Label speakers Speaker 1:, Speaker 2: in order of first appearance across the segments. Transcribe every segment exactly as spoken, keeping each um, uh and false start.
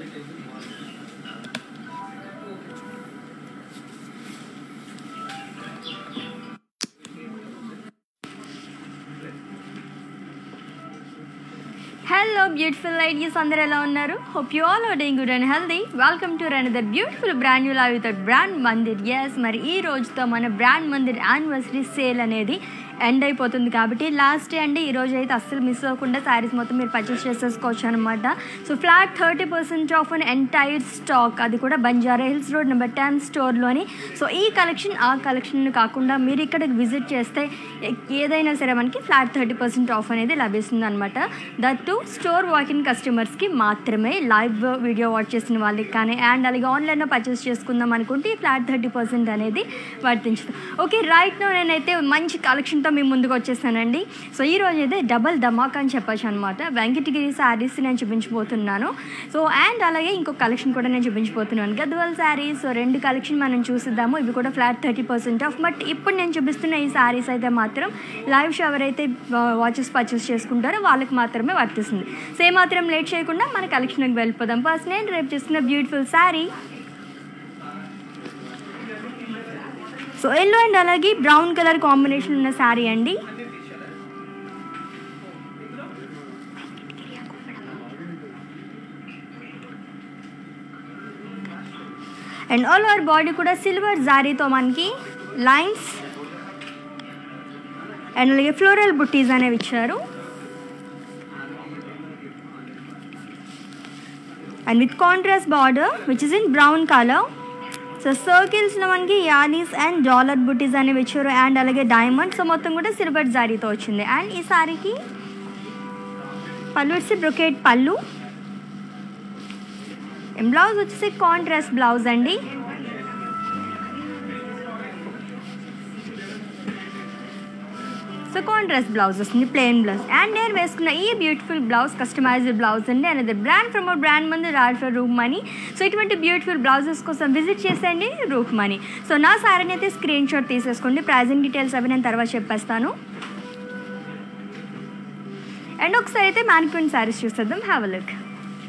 Speaker 1: Hello beautiful ladies, అందరూ ఎలా ఉన్నారు? Hope you all are doing good and healthy. Welcome to another beautiful brand new live with brand Mandir. Yes, మరి ఈ రోజుతో మన బ్రాండ్ మందిర్ యానివర్సరీ సేల్ అనేది ఎండ్ అయిపోతుంది కాబట్టి లాస్ట్ డే అండి. ఈరోజు అయితే అస్సలు మిస్ అవ్వకుండా శారీస్ మొత్తం మీరు పర్చేస్ చేసేసుకోవచ్చు అనమాట. So flat thirty percent off on entire stock, అది కూడా Banjara hills road number ten స్టోర్లోని. సో ఈ కలెక్షన్ ఆ కలెక్షన్ కాకుండా మీరు ఇక్కడికి విజిట్ చేస్తే ఏదైనా సరే మనకి ఫ్లాట్ థర్టీ పర్సెంట్ ఆఫ్ అనేది లభిస్తుంది అనమాట. దట్ టు స్టోర్ వాకిన్ కస్టమర్స్కి మాత్రమే, లైవ్ వీడియో వాచ్ చేసిన వాళ్ళకి కానీ అండ్ అలాగే ఆన్లైన్లో పర్చేస్ చేసుకుందాం అనుకుంటే ఈ ఫ్లాట్ థర్టీ పర్సెంట్ అనేది వర్తించుతుంది. ఓకే, రైట్ నో నేనైతే మంచి కలెక్షన్తో మీ ముందుకు వచ్చేసానండి. సో ఈరోజు అయితే డబల్ ధమాకా అని చెప్పచ్చు అనమాట. వెంకటగిరి శారీస్ నేను చూపించబోతున్నాను. సో అండ్ అలాగే ఇంకొక కలెక్షన్ కూడా నేను చూపించబోతున్నాను, గద్వాల్ శారీస్. సో రెండు కలెక్షన్ మనం చూసిద్దాము. ఇవి కూడా flat thirty percent off. But ఇప్పుడు నేను చూపిస్తున్న ఈ శారీస్ అయితే మాత్రం లైవ్ షో ఎవరైతే వాచెస్ పర్చేస్ చేసుకుంటారో వాళ్ళకి మాత్రమే వర్తిస్తుంది. సో ఏమాత్రం లేట్ చేయకుండా మన కలెక్షన్కి వెళ్ళిపోదాం. ఫస్ట్ నేను రేపు చేస్తున్న beautiful saree, so yellow and అలాగే బ్రౌన్ కలర్ కాంబినేషన్ ఉన్న శారీ అండి. అండ్ ఆల్ ఓవర్ బాడీ కూడా సిల్వర్ జారీతో మనకి లైన్స్ అండ్ అలాగే ఫ్లోరల్ బుట్టీస్ అనేవి ఇచ్చారు. And with contrast border which is in brown colour. So సర్కిల్స్లో మనకి యానీస్ అండ్ డాలర్ బుటీస్ అనేవి ఇచ్చారు అండ్ అలాగే డైమండ్. సో మొత్తం కూడా సిల్వర్ జారీతో వచ్చింది. అండ్ ఈ సారీకి పళ్ళు వచ్చి బ్రొకేట్ పళ్ళు, బ్లౌజ్ వచ్చేసి కాంట్రాస్ట్ బ్లౌజ్ అండి. సో కాంట్రాస్ట్ బ్లౌజ్ వస్తుంది, ప్లెయిన్ బ్లౌజ్. అండ్ నేను వేసుకున్న ఈ బ్యూటిఫుల్ బ్లౌజ్ కస్టమైజ్డ్ బ్లౌజ్ అండి. అనేది brand from our brand Mandir art for Roop Mani. So ఇటువంటి బ్యూటిఫుల్ బ్లౌజెస్ కోసం విజిట్ చేసేయండి రూప్ మనీ. సో నా శారీని అయితే స్క్రీన్ షాట్ తీసేసుకోండి. ప్రైజింగ్ డీటెయిల్స్ అవి నేను తర్వాత చెప్పేస్తాను. అండ్ ఒకసారి అయితే మ్యానిక్యూర్ శారీస్ చూసేద్దాం. Have a look.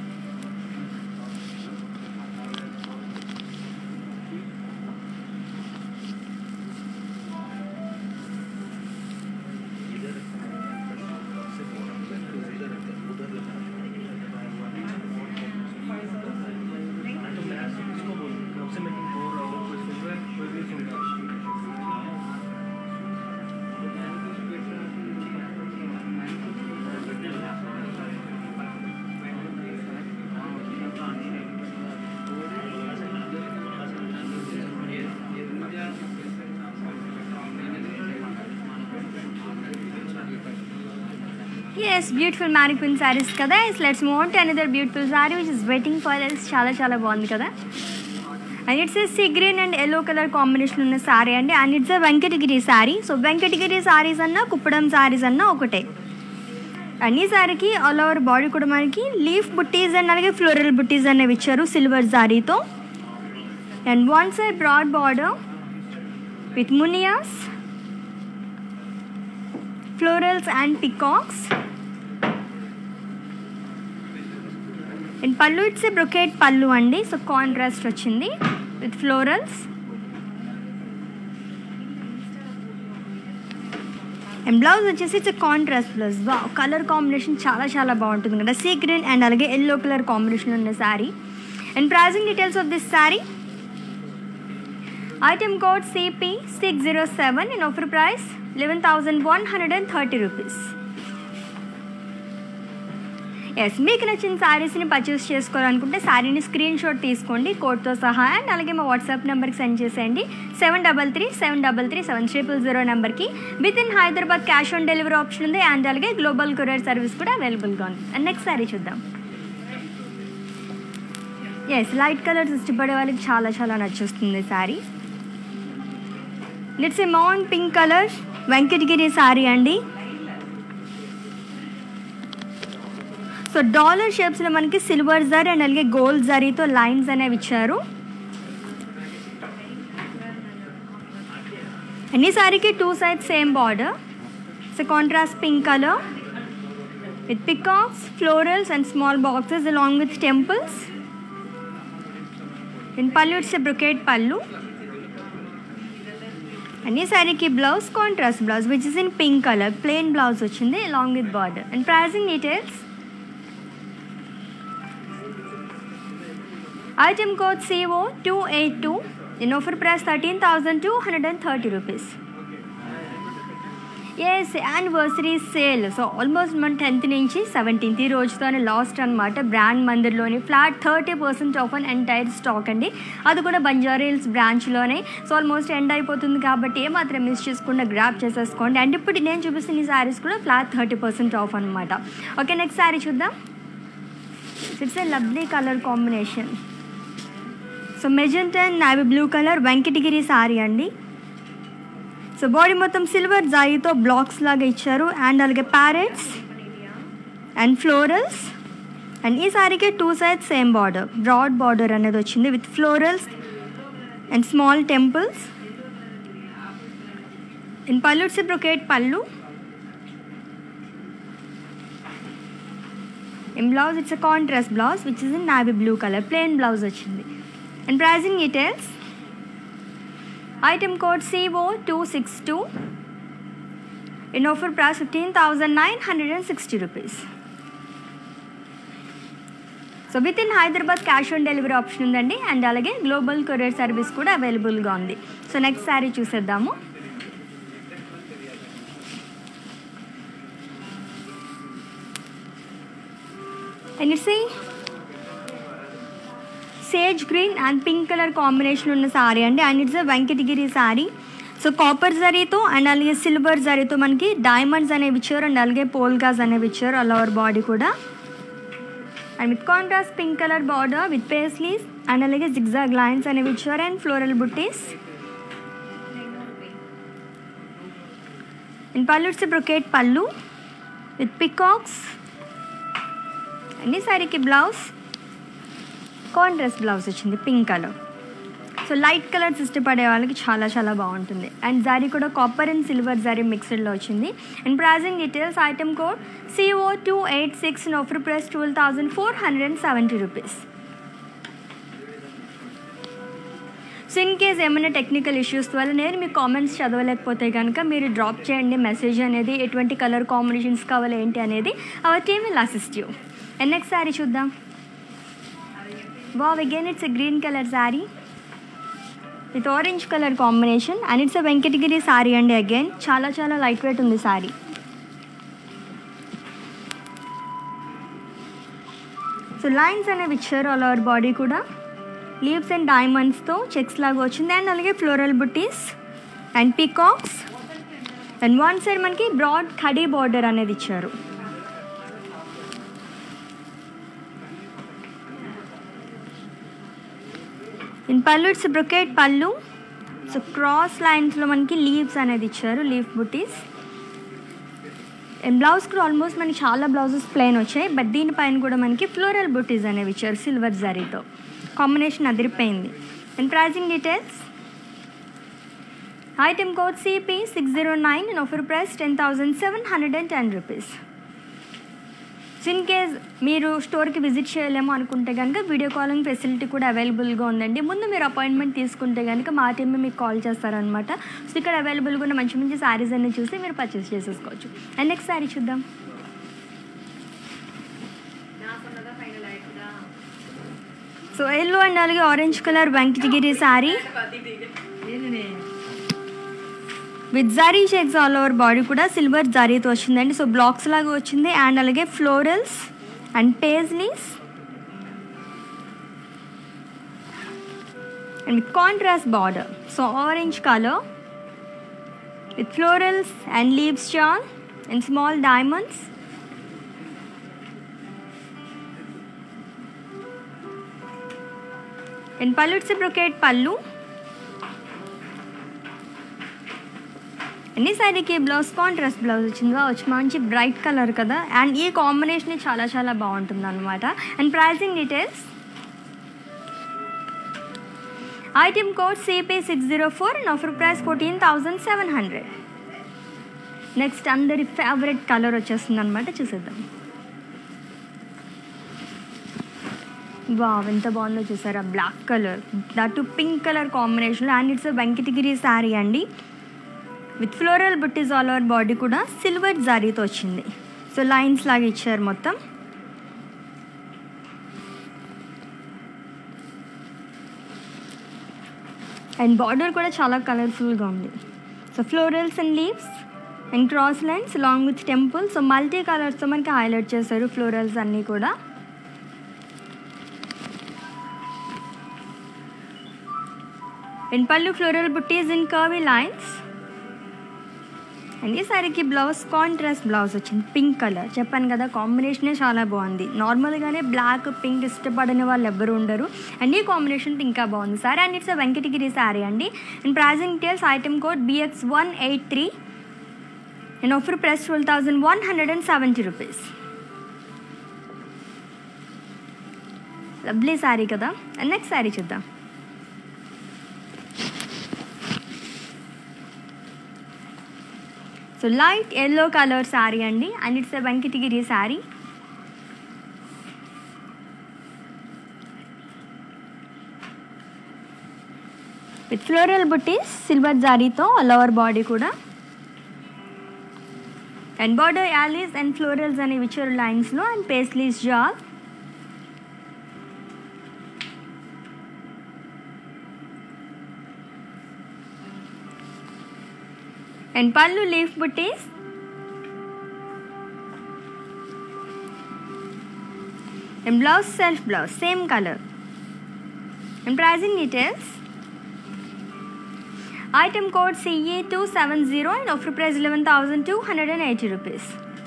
Speaker 1: Yes, beautiful mannequin sarees kada. Let's move on to another beautiful saree which is waiting for us. Chala chala బాగుంది కదా. And it's a sea green and yellow color combination ఉన్న saree అండి. And it's a Venkatagiri saree. So Venkatagiri sarees అన్న Kuppadam sarees అన్న ఒకటే. And ఈ సారీకి all over body కూడా మనకి లీఫ్ బుట్టీస్ అండ్ అలాగే ఫ్లోరల్ బుట్టీస్ అనేవి ఇచ్చారు సిల్వర్ జారీతో. And one side broad border with మునియాస్, florals and peacocks. And pallu it's a brocade pallu అండి. సో కాంట్రాస్ట్ వచ్చింది విత్ ఫ్లోరల్స్. అండ్ బ్లౌజ్ వచ్చేసి ఇట్స్ కాంట్రాస్ట్ బ్లౌజ్. వా కలర్ కాంబినేషన్ చాలా చాలా బాగుంటుంది కదా, సీ గ్రీన్ అండ్ అలాగే ఎల్లో కలర్ కాంబినేషన్ ఉన్న sari. And pricing details of this saree, item code CP six zero seven and offer price eleven thousand one hundred and thirty rupees. Yes, మీకు నచ్చిన శారీస్ని purchase చేసుకోవాలనుకుంటే శారీని స్క్రీన్ షాట్ తీసుకోండి కోడ్తో సహా. And అలాగే మా వాట్సాప్ నెంబర్కి సెండ్ చేసేయండి seven double three seven double three seven triple zero నెంబర్కి. With in Hyderabad cash on delivery option ఉంది అండ్ అలాగే గ్లోబల్ కొరియర్ సర్వీస్ కూడా అవైలబుల్గా ఉంది. అండ్ నెక్స్ట్ శారీ చూద్దాం. ఎస్, లైట్ కలర్స్ ఇష్టపడే వాళ్ళకి చాలా చాలా నచ్చుస్తుంది saree. It's a mauve pink colour Venkatagiri sari అండి. సో డాలర్ షేప్స్లో మనకి సిల్వర్ జరీ అండ్ అలాగే గోల్డ్ జరీతో లైన్స్ అనేవి ఇచ్చారు. అన్ని సారీకి two side same border. So contrast pink colour with peacocks, florals and small boxes along with temples. In pallu it's brocade pallu. And ఈ శారీకి blouse contrast blouse which is in pink colour plain blouse వచ్చింది along with border. And pricing details item code C O two eight two in offer price thirteen thousand two hundred thirty rupees. Yes anniversary sale. So almost మన tenth నుంచి seventeenth ఈ రోజుతోనే last అనమాట. Brand మందిర్లోని flat thirty percent off on entire stock అండి. అది కూడా Banjara hills బ్రాంచ్లోనే. సో ఆల్మోస్ట్ ఎండ్ అయిపోతుంది కాబట్టి ఏమాత్రం మిస్ చేసుకుండా గ్రాప్ చేసేసుకోండి. అండ్ ఇప్పుడు నేను చూపిస్తున్న ఈ శారీస్ కూడా ఫ్లాట్ థర్టీ పర్సెంట్ ఆఫ్ అనమాట. ఓకే, నెక్స్ట్ శారీ చూద్దాం. It's a lovely colour combination. So magenta and navy blue colour Venkatagiri sari అండి. సో బాడీ మొత్తం సిల్వర్ జాయితో బ్లాక్స్ లాగా ఇచ్చారు. అండ్ అలాగే ప్యారెట్స్ అండ్ ఫ్లోరల్స్. అండ్ ఈ సారీకి two sides same border, broad border అనేది వచ్చింది with florals and small temples. In pallu it's brocade pallu. In blouse it's a contrast blouse which is in navy blue colour plain blouse వచ్చింది. And pricing details item code C O two six two in offer price fifteen thousand nine hundred sixty rupees. So with in Hyderabad cash on delivery option ఉందండి. And అలాగే global courier service కూడా అవైలబుల్గా ఉంది. So next saree చూసేద్దాము. And it's sage green and pink colour combination ఉన్న శారీ అండి. And it's Venkatagiri sari. So copper జరీతో and అలాగే సిల్వర్ జరీతో మనకి డైమండ్స్ అనేవి ఇచ్చారు. అండ్ అలాగే పోల్గాస్ అనేవి ఇచ్చారు ఆల్ ఓవర్ బాడీ కూడా. And with contrast pink colour border with paisleys and అలాగే జిగ్జాగ్ లైన్స్ అనేవి ఇచ్చారు. And floral buttis. And pallu it's brocade pallu with peacocks. And ఈ శారీకి బ్లౌజ్ కాంట్రాస్ట్ బ్లౌజ్ వచ్చింది pink colour. So light colours ఇష్టపడే వాళ్ళకి చాలా చాలా బాగుంటుంది. అండ్ జారీ కూడా కాపర్ అండ్ సిల్వర్ జారీ మిక్స్డ్లో వచ్చింది. And pricing details item code C O two eight six in offer price twelve thousand four hundred seventy rupees. So in case ఏమైనా టెక్నికల్ ఇష్యూస్ వల్ల నేను మీ కామెంట్స్ చదవలేకపోతే కనుక మీరు డ్రాప్ చేయండి మెసేజ్ అనేది, ఎటువంటి కలర్ కాంబినేషన్స్ కావాలి ఏంటి అనేది. Our team will assist you. And next sari చూద్దాం. Wow, again it's a green color saree with orange color combination and it's a Venkatagiri saree and again chala chala lightweight undi saree. So lines అనేవి ఇచ్చారు all over body కూడా. Leaves and diamonds తో checks లాగా వచ్చింది. And అలాగే floral buttis and peacocks. And one side మనకి broad ఖడీ border అనేది ఇచ్చారు. In pallu it's brocade pallu. So cross లైన్స్లో మనకి లీవ్స్ అనేది ఇచ్చారు, లీఫ్ బుటీస్. అండ్ బ్లౌజ్ కూడా ఆల్మోస్ట్ మనకి చాలా బ్లౌజెస్ ప్లెయిన్ వచ్చాయి. బట్ దీనిపైన కూడా మనకి ఫ్లోరల్ బుటీస్ అనేవి ఇచ్చారు సిల్వర్ జరీతో. కాంబినేషన్ అదిరిపోయింది. And pricing details item code C P six zero nine and offer price ten thousand seven hundred ten rupees. So in case మీరు స్టోర్కి విజిట్ చేయలేమో అనుకుంటే కనుక వీడియో కాలింగ్ ఫెసిలిటీ కూడా అవైలబుల్గా ఉందండి. ముందు మీరు అపాయింట్మెంట్ తీసుకుంటే కనుక మా టీమ్ మీకు కాల్ చేస్తారనమాట. సో ఇక్కడ అవైలబుల్గా ఉన్న మంచి మంచి శారీస్ అన్ని చూసి మీరు పర్చేస్ చేసేసుకోవచ్చు. అండ్ నెక్స్ట్ శారీ చూద్దాం. సో ఎల్లో అండ్ అలాగే orange colour Venkatagiri sari with zari checks all over body కూడా సిల్వర్ జరీతో వచ్చిందండి. సో బ్లాక్స్ లాగా వచ్చింది. అండ్ అలాగే florals and paisleys and with contrast border. So orange colour with florals and leaves chain and small diamonds. And pallu it's brocade pallu. అన్ని శారీకి blouse contrast blouse వచ్చింది. వచ్చి మంచి బ్రైట్ కలర్ కదా. అండ్ ఈ కాంబినేషన్ చాలా చాలా బాగుంటుంది అనమాట. And pricing details item code C P six zero four and offer price fourteen thousand seven hundred. Next అందరి ఫేవరెట్ కలర్ వచ్చేస్తుంది అనమాట. చూసేద్దాం. వావ్, ఎంత బాగుందో చూసారా, black colour that pink colour combination. And it's Venkatagiri sari అండి with floral buttis all over body కూడా silver జారీతో వచ్చింది. సో లైన్స్ లాగా ఇచ్చారు మొత్తం. అండ్ బార్డర్ కూడా చాలా కలర్ఫుల్గా ఉంది. So florals and leaves and cross lines along with temple. So multi కలర్స్తో మనకి హైలైట్ చేశారు ఫ్లోరల్స్ అన్నీ కూడా. And pallu floral buttis in curvy lines. And ఈ సారీకి బ్లౌజ్ కాంట్రాస్ట్ బ్లౌజ్ వచ్చింది, పింక్ కలర్. చెప్పాను కదా, కాంబినేషనే చాలా బాగుంది. నార్మల్గానే బ్లాక్ పింక్ ఇష్టపడని వాళ్ళు ఎవ్వరు ఉండరు, అండ్ ఈ కాంబినేషన్ ఇంకా బాగుంది sorry. And it's Venkatagiri sari అండి. And pricing details item code B X one eight three and offer price twelve thousand one hundred and seventy rupees. Lovely saree కదా. అండ్ నెక్స్ట్ శారీ చూద్దాం. So light yellow colour sari అండి. And it's a Venkatagiri sari. With floral buttis silver జారీతో lower body కూడా. And border yalis and florals అనేవి ఇచ్చారు లైన్స్లో. And paisleys jaal. And pallu leaf buttis. And blouse self blouse same colour. And pricing details item code C E two seven zero and offer price eleven thousand two hundred eighty rupees.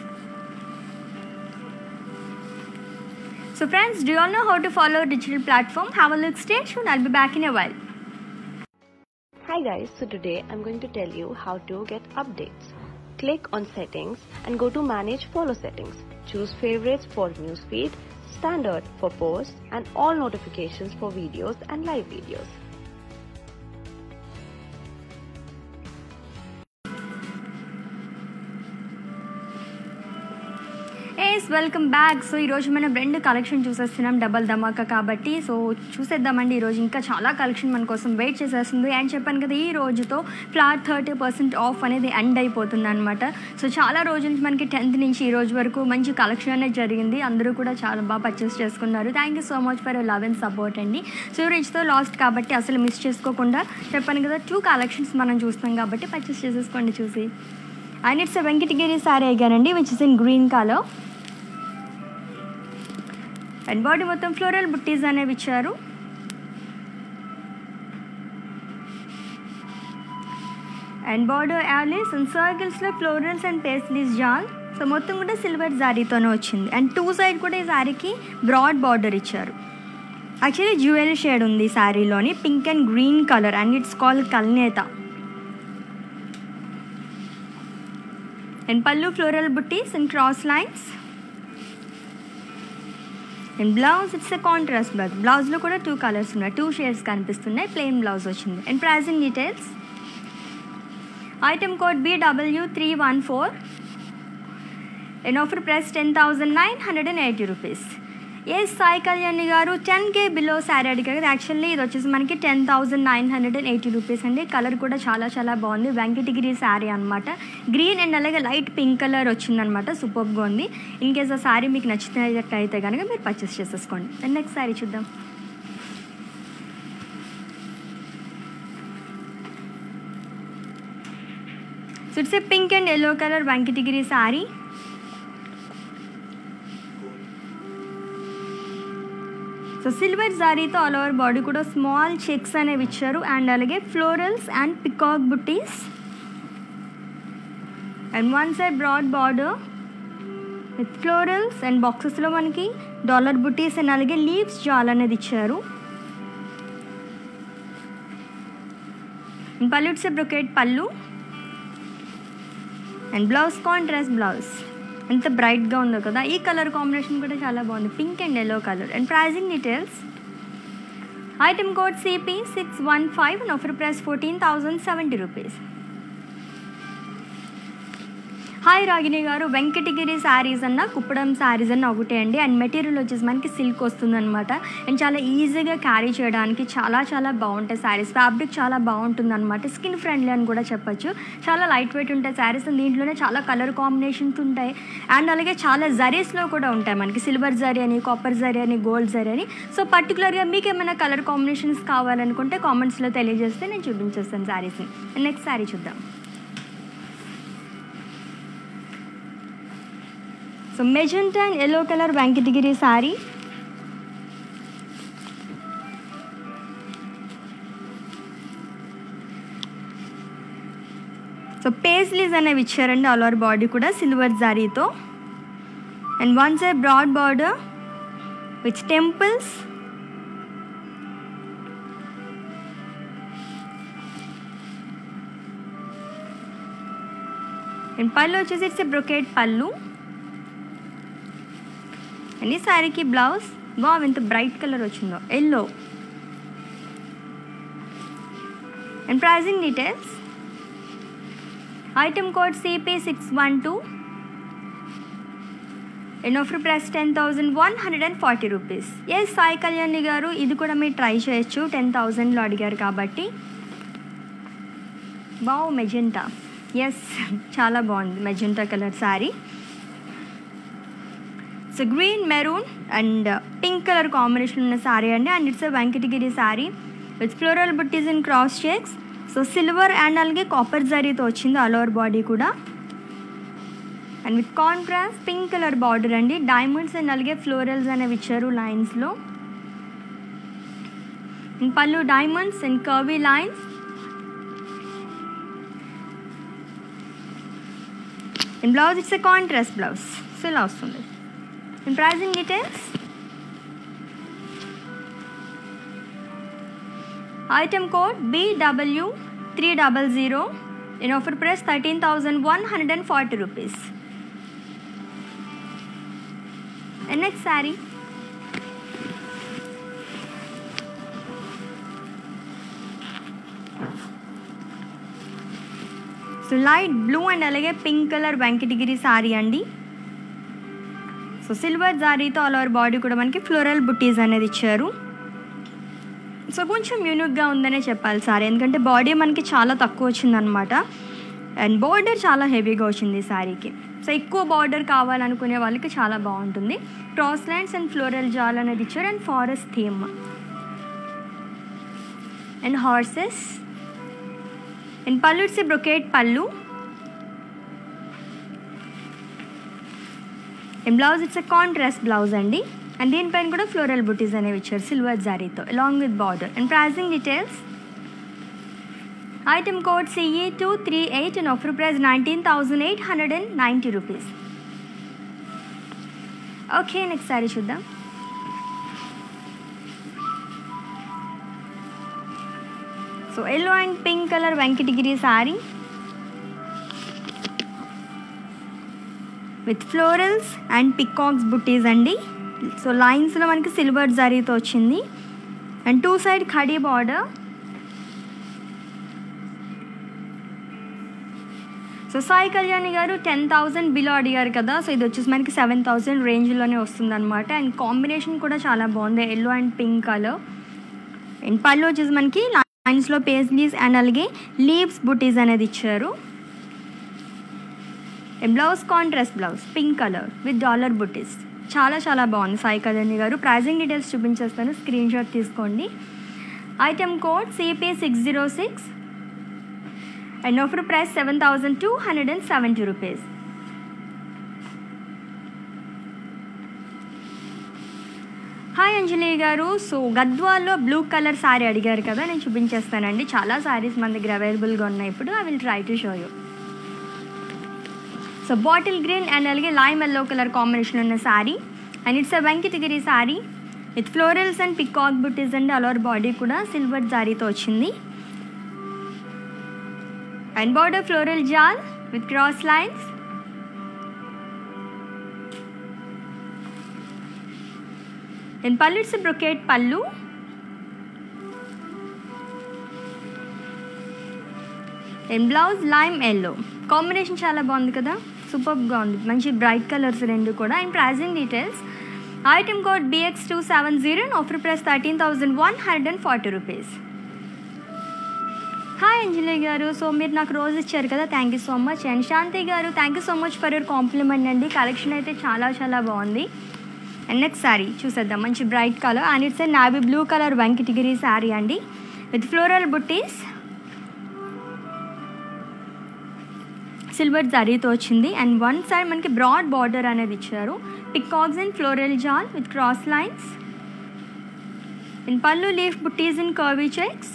Speaker 1: So friends, do you all know how to follow digital platform? Have a look, stay tuned. I'll be back in a while.
Speaker 2: Hi guys, so today I'm going to tell you how to get updates. Click on settings and go to manage follow settings. Choose favorites for newsfeed, standard for posts and all notifications for videos and live videos.
Speaker 1: Welcome back. So ఈరోజు మనం రెండు collection చూసేస్తున్నాం, double ధమాకా కాబట్టి. So చూసేద్దామండి. ఈరోజు ఇంకా చాలా collection మన కోసం వెయిట్ చేసేస్తుంది. అండ్ చెప్పాను కదా, ఈ రోజుతో ఫ్లాట్ థర్టీ పర్సెంట్ ఆఫ్ అనేది ఎండ్ అయిపోతుంది అనమాట. సో చాలా రోజుల నుంచి మనకి టెన్త్ నుంచి ఈ రోజు వరకు మంచి కలెక్షన్ అనేది జరిగింది. అందరూ కూడా చాలా బాగా పర్చేస్ చేసుకున్నారు. Thank you so much for love and support అండి. సో రీచ్తో లాస్ట్ కాబట్టి అసలు మిస్ చేసుకోకుండా, చెప్పాను కదా, టూ కలెక్షన్స్ మనం చూస్తాం కాబట్టి పర్చేస్ చేసేసుకోండి చూసి. అండ్ ఇట్స్ వెంకటగిరి సారీ అయ్యానండి which is in green colour. And body మొత్తం ఫ్లోరల్ బుట్టీస్ అనేవి ఇచ్చారు. అండ్ బార్డర్ యాలీస్ అండ్ సర్కిల్స్లో florals and paisleys jaal. So మొత్తం కూడా సిల్వర్ జారీతోనే వచ్చింది. అండ్ టూ సైడ్ కూడా ఈ శారీకి బ్రాడ్ బార్డర్ ఇచ్చారు. యాక్చువల్లీ జ్యువెల్ షేడ్ ఉంది ఈ శారీలోని, pink and green colour. And it's called కల్నేత. And pallu floral buttis and cross lines. And blouse it's a contrast blouse. బ్లౌజ్లో కూడా టూ కలర్స్ ఉన్నాయి, టూ షేడ్స్ కనిపిస్తున్నాయి. ప్లెయిన్ బ్లౌజ్ వచ్చింది. And pricing details item code B W three one four and offer price ten thousand nine hundred and eighty rupees. ఏ Sai Kalyani garu ten K below sari అడిగారు కదా. Actually ఇది వచ్చేసి మనకి ten thousand nine hundred and eighty rupees అండి. Colour కూడా చాలా చాలా బాగుంది. వెంకటగిరి శారీ అనమాట. గ్రీన్ అండ్ అలాగే లైట్ పింక్ కలర్ వచ్చిందనమాట. సూపర్గా ఉంది. ఇన్ కేస్ ఆ శారీ మీకు నచ్చినట్టయితే కనుక మీరు పర్చేస్ చేసేసుకోండి. అండ్ నెక్స్ట్ శారీ చూద్దాం. So it's a pink and yellow colour Venkatagiri sari. So silver జారీతో ఆల్ ఓవర్ బాడీ కూడా స్మాల్ చెక్స్ అనేవి ఇచ్చారు. అండ్ అలాగే florals and peacock buttis. And one side broad border with florals and బాక్సెస్లో మనకి డాలర్ బుట్టీస్ అండ్ అలాగే లీవ్స్ జాల్ అనేది ఇచ్చారు. Pallu it's a brocade pallu. And blouse contrast blouse. ఎంత బ్రైట్గా ఉందో కదా. ఈ కలర్ కాంబినేషన్ కూడా చాలా బాగుంది, pink and yellow colour. And pricing details item code C P six one five and offer price fourteen thousand seventy rupees. Hi Ragini garu, Venkatagiri saris అన్న కుప్పడం శారీస్ అన్న ఒకటే అండి. అండ్ మెటీరియల్ వచ్చేసి మనకి సిల్క్ వస్తుంది అనమాట. అండ్ చాలా ఈజీగా క్యారీ చేయడానికి చాలా చాలా బాగుంటాయి శారీస్. ఫ్యాబ్రిక్ చాలా బాగుంటుంది అనమాట. స్కిన్ ఫ్రెండ్లీ అని కూడా చెప్పచ్చు. చాలా లైట్ వెయిట్ ఉంటాయి శారీస్. దీంట్లోనే చాలా కలర్ కాంబినేషన్స్ ఉంటాయి. అండ్ అలాగే చాలా జరీస్లో కూడా ఉంటాయి మనకి. సిల్వర్ జరీ అని, కాపర్ జరీ అని, గోల్డ్ జరీ అని. సో పర్టికులర్గా మీకు ఏమైనా కలర్ కాంబినేషన్స్ కావాలనుకుంటే కామెంట్స్లో తెలియజేస్తే నేను చూపించేస్తాను శారీస్ని. నెక్స్ట్ శారీ చూద్దాం. So magenta and yellow colour Venkatagiri sari. So paisleys అనేవి ఇచ్చారండి. ఆల్ ఓవర్ బాడీ కూడా సిల్వర్ జారీతో. And one side broad border with temples. And pallu వచ్చేసి it's a brocade pallu. And ఈ శారీకి బ్లౌజ్ బాగా ఎంత బ్రైట్ కలర్ వచ్చిందో, yellow. And pricing details. Item code CP six one two. And offer price ten thousand one hundred and forty rupees. Yes Sai Kalyani garu, ఇది కూడా మీరు try చేయొచ్చు. టెన్ థౌజండ్లో అడిగారు కాబట్టి. బావ్ మెజెంటా. ఎస్, చాలా బాగుంది magenta colour sari. So green, maroon and pink colour combination ఉన్న శారీ అండి. And it's Venkatagiri sari with floral buttis and cross checks. So silver and అలాగే కాపర్ జరీతో వచ్చింది ఆల్ ఓవర్ బాడీ కూడా. And with contrast pink colour border అండి. Diamonds and అలాగే florals అనేవి ఇచ్చారు లైన్స్లో. And pallu diamonds and curvy lines. And blouse it's a contrast blouse. So ఇలా వస్తుంది. In pricing details, item code B W three hundred. In offer price thirteen thousand one hundred forty rupees. And next saree. So light blue and alage pink color venkatagiri saree andi. So silver జారీతో all over body కూడా మనకి floral బుట్టీస్ అనేది ఇచ్చారు. So కొంచెం యూనిక్గా ఉందనే చెప్పాలి sorry, ఎందుకంటే బాడీ మనకి చాలా తక్కువ వచ్చిందనమాట. అండ్ బార్డర్ చాలా హెవీగా వచ్చింది ఈ శారీకి. సో ఎక్కువ బార్డర్ కావాలనుకునే వాళ్ళకి చాలా బాగుంటుంది. Cross lines and floral jaal అనేది ఇచ్చారు. And forest theme and horses. And pallu it's brocade pallu. And blouse it's a contrast blouse అండి. అండ్ దీనిపైన కూడా ఫ్లోరల్ బుటీస్ అనేవి ఇచ్చారు సిల్వర్ జారీతో along with border. And pricing details. Item code CE two three eight and offer price nineteen thousand eight hundred and ninety rupees. Okay, next sari చూద్దాం. So yellow and pink colour Venkatagiri sari with florals and peacocks buttis అండి. So లైన్స్లో మనకి silver జరీతో వచ్చింది. And two side khadi border. So Sai Kalyani garu ten thousand below అడిగారు కదా. So ఇది వచ్చేసి మనకి సెవెన్ థౌజండ్ రేంజ్లోనే వస్తుంది అనమాట. అండ్ కాంబినేషన్ కూడా చాలా బాగుంది, yellow and pink colour. And pallu వచ్చేసి మనకి లైన్స్లో పేస్లీస్ అండ్ అలాగే లీవ్స్ బుట్టీస్ అనేది ఇచ్చారు. Blouse contrast blouse pink colour with dollar buttis. చాలా చాలా బాగుంది సాయి కళ్యాణి గారు. ప్రైజింగ్ డీటెయిల్స్ చూపించేస్తాను, స్క్రీన్ షాట్ తీసుకోండి. Item code CP six zero six and offer price seven thousand two hundred and seventy rupees. Hi Anjali garu. So గద్వాల్లో blue colour sari అడిగారు కదా, నేను చూపించేస్తానండి. చాలా శారీస్ మన దగ్గర అవైలబుల్గా ఉన్నాయి ఇప్పుడు. I will try to show you. So bottle green and అలాగే లైమ్ ఎల్లో కలర్ కాంబినేషన్ ఉన్న sari. And it's a Venkatagiri sari with florals and peacock buttis and all over body కూడా సిల్వర్ జారీతో వచ్చింది. And border floral jaal with cross lines. And pallu it's brocade pallu. And blouse lime yellow combination చాలా బాగుంది కదా. సూపర్గా ఉంది, మంచి బ్రైట్ కలర్స్ రెండు కూడా. And pricing details, item code B X two seven zero and offer price thirteen thousand one hundred and forty rupees. Hi Anjali garu, so మీరు నాకు రోజు ఇచ్చారు కదా, thank you so much. And Shanti garu, thank you so much for your compliment అండి. Collection అయితే చాలా చాలా బాగుంది. అండ్ నెక్స్ట్ శారీ చూసేద్దాం, మంచి bright colour and it's a navy blue colour Venkatagiri sari అండి విత్ ఫ్లోరల్ బుట్టీస్, సిల్వర్ జరీతో వచ్చింది. అండ్ వన్ సైడ్ మనకి బ్రాడ్ బార్డర్ అనేది ఇచ్చారు, peacocks and floral jaal with cross lines. And pallu leaf buttis in curvy checks.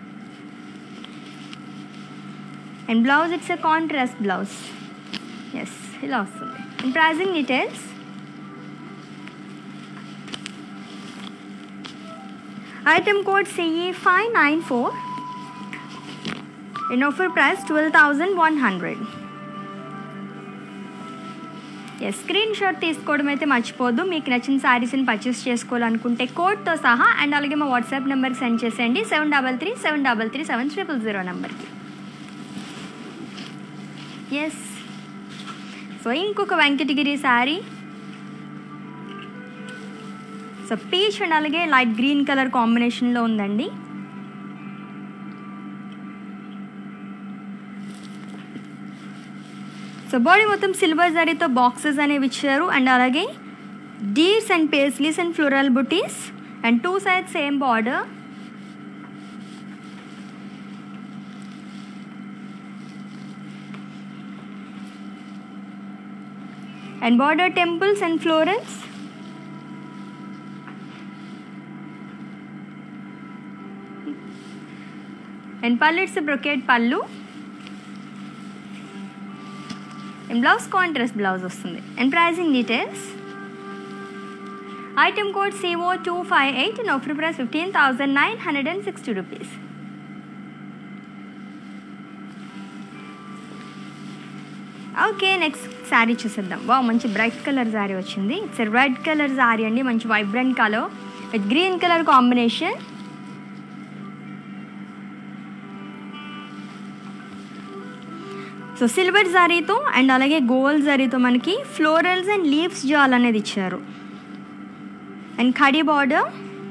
Speaker 1: And blouse it's a contrast blouse, yes ఇలా వస్తుంది. And pricing details, item code CE five nine four in offer price twelve thousand one hundred. Yes, screenshot తీసుకోవడం అయితే మర్చిపోద్దు. మీకు నచ్చిన శారీస్ని purchase చేసుకోవాలనుకుంటే కోడ్తో సహా అండ్ అలాగే మా వాట్సాప్ నెంబర్కి సెండ్ చేసేయండి, seven double three seven double three seven triple zero నెంబర్కి. ఎస్, సో ఇంకొక Venkatagiri sari, so peach and అలాగే లైట్ గ్రీన్ కలర్ కాంబినేషన్లో ఉందండి. సో బాడీ మొత్తం సిల్వర్ జరీతో బాక్సెస్ అనేవి ఇచ్చారు అండ్ అలాగే deers and paisleys and floral buttis and two side same border. And border temples and florals. And pallu it's brocade pallu and blouse contrast blouse వస్తుంది. And pricing details, item code CO two five eight and offer price fifteen thousand nine hundred and sixty rupees. Okay, next sari చూసేద్దాం. వా, మంచి bright colour sari వచ్చింది. It's red colour sari అండి, మంచి vibrant colour with green colour combination. So silver జరీతో and అలాగే gold జరీతో మనకి ఫ్లోరల్స్ అండ్ లీవ్స్ జాల్ అనేది ఇచ్చారు. And khadi border.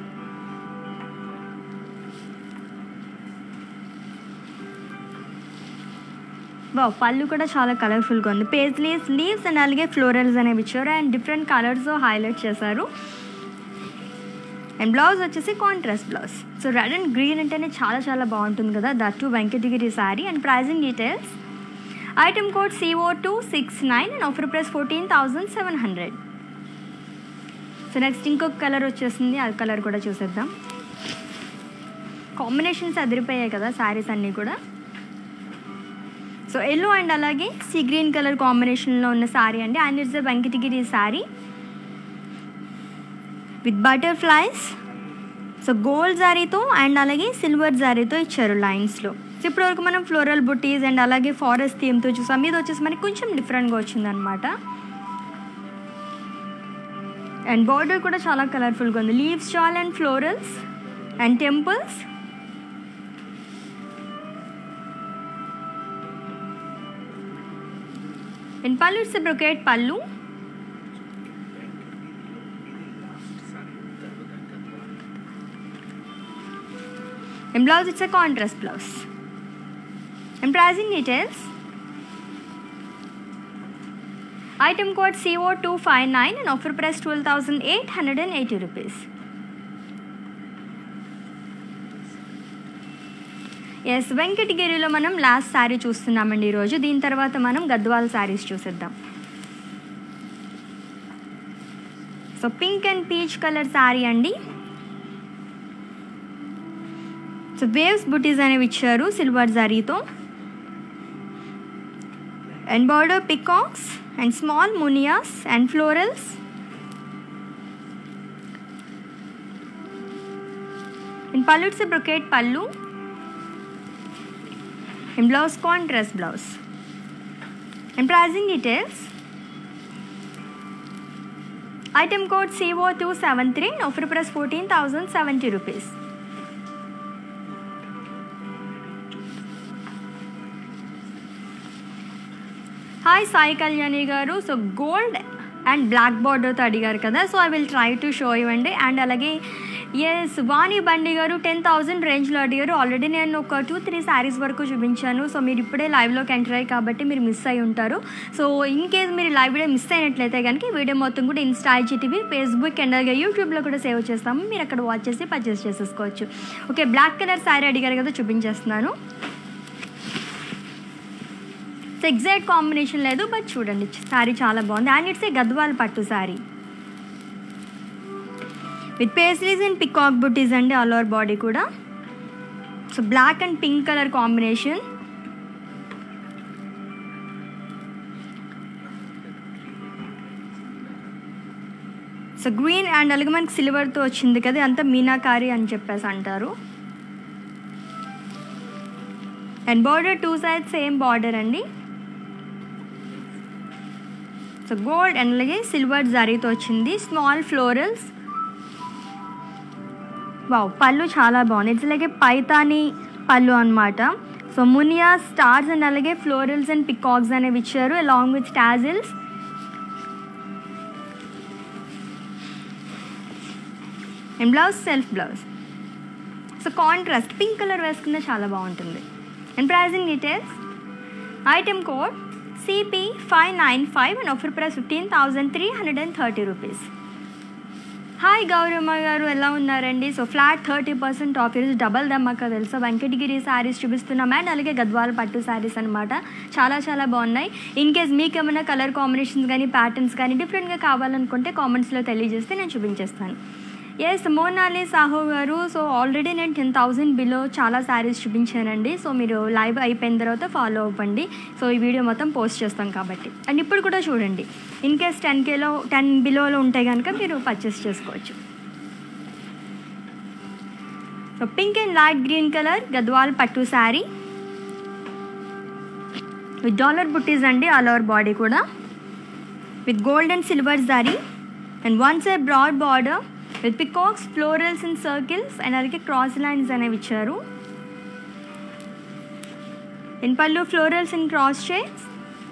Speaker 1: వా, పళ్ళు కూడా చాలా కలర్ఫుల్గా ఉంది. పేస్లీస్ లీవ్స్ అండ్ అలాగే ఫ్లోరల్స్ అనేవి ఇచ్చారు అండ్ డిఫరెంట్ కలర్స్ హైలైట్ చేశారు. అండ్ బ్లౌజ్ వచ్చేసి contrast blouse. So red and green అంటేనే చాలా చాలా బాగుంటుంది కదా, that too Venkatagiri sari. And pricing details, item code CO two six nine and offer price fourteen thousand seven hundred. So next ఇంకొక colour వచ్చేసింది, ఆ కలర్ కూడా చూసేద్దాం. కాంబినేషన్స్ అదిరిపోయాయి కదా శారీస్ అన్నీ కూడా. సో ఎల్లో అండ్ అలాగే సీ గ్రీన్ కలర్ కాంబినేషన్లో ఉన్న శారీ అండి. And it's the Venkatagiri sari with butterflies. So gold జారీతో అండ్ అలాగే సిల్వర్ జారీతో ఇచ్చారు లైన్స్లో. సో ఇప్పటివరకు మనం ఫ్లోరల్ బుటీస్ అండ్ అలాగే ఫారెస్ట్ థీమ్తో చూసాం. ఇది వచ్చేసి మనకి కొంచెం డిఫరెంట్గా వచ్చిందనమాట. అండ్ బార్డర్ కూడా చాలా కలర్ఫుల్గా ఉంది, leaves jaal and florals and temples. And pallu it's brocade pallu. And blouse it's a contrast blouse. And pricing details, item code C O two five nine and offer price twelve thousand eight hundred eighty rupees. Yes, వెంకటగిరిలో మనం last sari చూస్తున్నామండి ఈరోజు. దీని తర్వాత మనం గద్వాల్ శారీస్ చూసేద్దాం. So pink and peach colour sari అండి. So waves buttis అనేవి ఇచ్చారు సిల్వర్ జరీతో. And border peacocks and small munias and florals. And pallu it's brocade pallu. And blouse contrast blouse. And pricing details, item code C O two seven three, offer price fourteen thousand seventy rupees. Hi hi Sai Kalyani garu. So gold and black బార్డర్తో అడిగారు కదా, so I will try to show ఇవ్వండి. And అలాగే yes Vani Bandi garu ten thousand రేంజ్లో అడిగారు. Already నేను ఒక two three saris వరకు చూపించాను. సో మీరు ఇప్పుడే లైవ్లోకి ఎంటర్ అయ్యి కాబట్టి మీరు మిస్ అయి ఉంటారు. సో ఇన్ కేస్ మీరు లైవ్ వీడియో మిస్ అయినట్లయితే కనుక ఈ వీడియో మొత్తం కూడా ఇన్స్టా, ఐజీటీవీ, ఫేస్బుక్ అండ్ అలాగే యూట్యూబ్లో కూడా సేవ్ చేస్తాము. మీరు అక్కడ వాచ్ చేసి పర్చేస్ చేసేసుకోవచ్చు. ఓకే, బ్లాక్ కలర్ శారీ అడిగారు కదా, చూపించేస్తున్నాను. సో ఎగ్జాక్ట్ కాంబినేషన్ లేదు, బట్ చూడండి శారీ చాలా బాగుంది. And it's a Gadwal pattu sari with paisleys and peacock బుటీస్ అండి, ఆల్ ఓవర్ బాడీ కూడా. So black and pink colour combination. So green and అలాగే మనకి సిల్వర్తో వచ్చింది కదా, అంతా మీనాకారి అని చెప్పేసి అంటారు. And border two side same border అండి. సో గోల్డ్ అండ్ అలాగే సిల్వర్ జరీతో వచ్చింది. Small florals. వావ్, పళ్ళు చాలా బాగుంది. ఇట్స్ అలాగే పైతాని పళ్ళు అనమాట. సో మునియా స్టార్స్ అండ్ అలాగే ఫ్లోరల్స్ అండ్ పికాక్స్ అనేవి ఇచ్చారు along with tassels. And blouse self blouse. So contrast pink colour వేసుకుంటే చాలా బాగుంటుంది. And pricing details, item code CP five nine five and offer price fifteen thousand three hundred and thirty rupees. Hi Gouramma garu, ఎలా ఉన్నారండి? So flat thirty percent off ఈరోజు double dhamaka తెలుసా, వెంకటగిరి శారీస్ చూపిస్తున్నాం and అలాగే గద్వాల పట్టు శారీస్ అనమాట. చాలా చాలా బాగున్నాయి. ఇన్ కేస్ మీకు ఏమైనా కలర్ కాంబినేషన్స్ కానీ ప్యాటర్న్స్ కానీ డిఫరెంట్గా కావాలనుకుంటే కామెంట్స్లో తెలియజేస్తే నేను చూపించేస్తాను. Yes Monali Sahoo garu, so already నేను టెన్ థౌజండ్ బిలో చాలా శారీస్ చూపించానండి. సో మీరు లైవ్ అయిపోయిన తర్వాత ఫాలో అవ్వండి. సో ఈ వీడియో మొత్తం పోస్ట్ చేస్తాం కాబట్టి. అండ్ ఇప్పుడు కూడా చూడండి, ఇన్ కేస్ టెన్ కేలో టెన్ బిలోలో ఉంటే కనుక మీరు పర్చేస్ చేసుకోవచ్చు. So pink and light green colour Gadwal pattu sari with dollar butis అండి, ఆల్ ఓవర్ బాడీ కూడా with gold and silver zari and one side broad border with peacocks, florals and circles and అలాగే cross lines అనేవి ఇచ్చారు. In pallu florals and cross shapes.